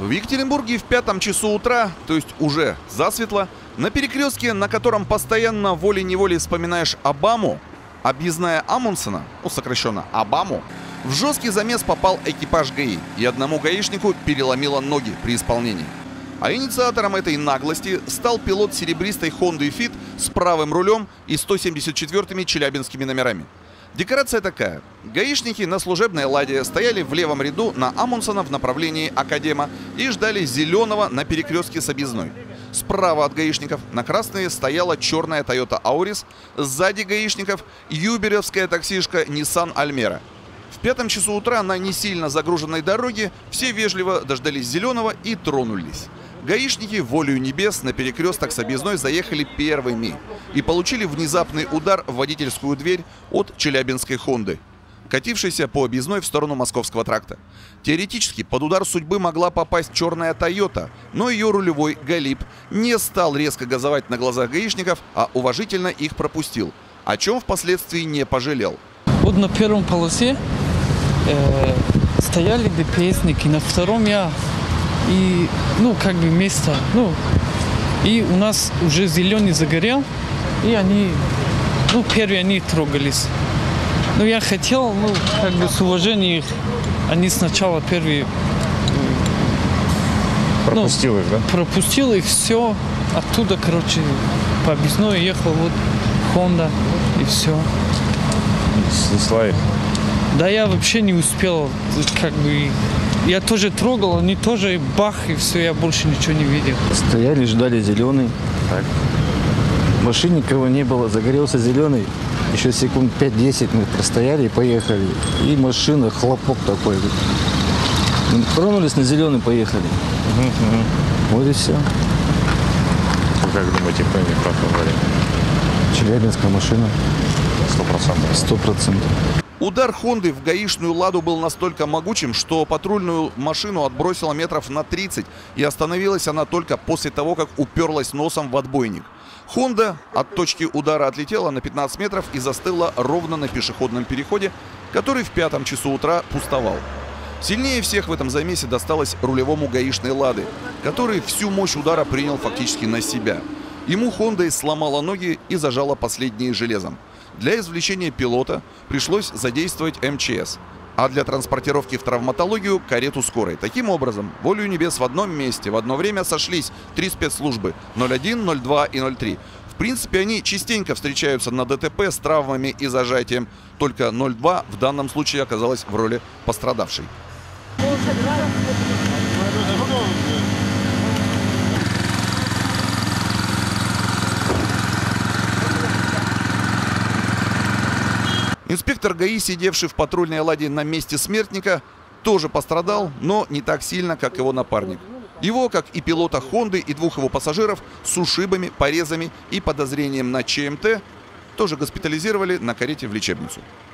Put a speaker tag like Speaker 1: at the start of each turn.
Speaker 1: В Екатеринбурге в 5 часу утра, то есть уже засветло, на перекрестке, на котором постоянно волей-неволей вспоминаешь Обаму, объездная Амундсена, сокращенно Обаму, в жесткий замес попал экипаж ГАИ, и одному гаишнику переломило ноги при исполнении. А инициатором этой наглости стал пилот серебристой Honda Fit с правым рулем и 174-ми челябинскими номерами. Декорация такая. Гаишники на служебной ладе стояли в левом ряду на Амундсена в направлении Академа и ждали зеленого на перекрестке с объездной. Справа от гаишников на красной стояла черная Toyota Auris, сзади гаишников юберевская таксишка Nissan Almera. В 5 часу утра на не сильно загруженной дороге все вежливо дождались зеленого и тронулись. Гаишники волею небес на перекресток с объездной заехали первыми и получили внезапный удар в водительскую дверь от челябинской Хонды, катившейся по объездной в сторону Московского тракта. Теоретически под удар судьбы могла попасть черная Тойота, но ее рулевой Галип не стал резко газовать на глазах гаишников, а уважительно их пропустил, о чем впоследствии не пожалел.
Speaker 2: Вот на первом полосе стояли ДПСники, на втором я. И, место, и у нас уже зеленый загорел, и они, первые они трогались. Но я хотел, с уважением, они сначала первые...
Speaker 3: Пропустил их, да?
Speaker 2: Пропустил их, все. Оттуда, по объездной ехал, Honda, и все.
Speaker 3: Снесла их?
Speaker 2: Да, я вообще не успел, Я тоже трогал, они тоже бах, и все, я больше ничего не видел.
Speaker 4: Стояли, ждали зеленый.
Speaker 3: Так.
Speaker 4: В машине никого не было, загорелся зеленый. Еще секунд 5-10 мы простояли и поехали. И машина, хлопок такой. Тронулись на зеленый, поехали. Вот и все.
Speaker 3: Как думаете, кто не прав говорит?
Speaker 4: Челябинская машина.
Speaker 3: 100%.
Speaker 4: 100%.
Speaker 1: Удар Хонды в гаишную ладу был настолько могучим, что патрульную машину отбросило метров на 30, и остановилась она только после того, как уперлась носом в отбойник. Хонда от точки удара отлетела на 15 метров и застыла ровно на пешеходном переходе, который в 5 часу утра пустовал. Сильнее всех в этом замесе досталось рулевому гаишной лады, который всю мощь удара принял фактически на себя. Ему Хонда сломала ноги и зажала последние железом. Для извлечения пилота пришлось задействовать МЧС, а для транспортировки в травматологию – карету скорой. Таким образом, волею небес в одном месте в одно время сошлись 3 спецслужбы – 01, 02 и 03. В принципе, они частенько встречаются на ДТП с травмами и зажатием, только 02 в данном случае оказалась в роли пострадавшей. Инспектор ГАИ, сидевший в патрульной ладе на месте смертника, тоже пострадал, но не так сильно, как его напарник. Его, как и пилота Хонды и 2 его пассажиров, с ушибами, порезами и подозрением на ЧМТ, тоже госпитализировали на карете в лечебницу.